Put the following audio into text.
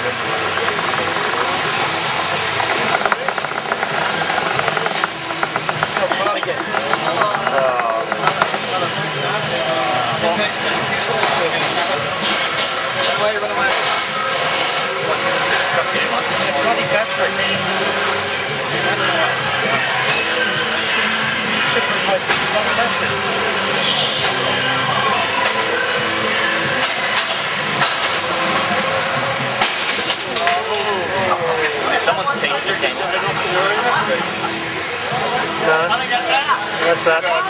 Someone's taste just came up. No, that's that.